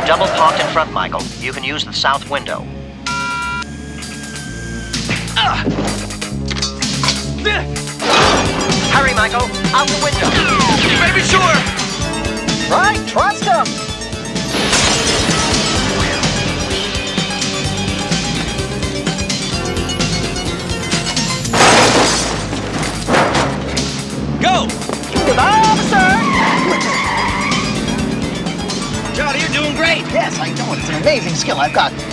double parked in front, Michael. You can use the south window. Hurry, Michael. Out the window. You may be sure. Right, trust him. Go! Goodbye, officer. Charlie, you're doing great. Yes, I know it. It's an amazing skill I've got.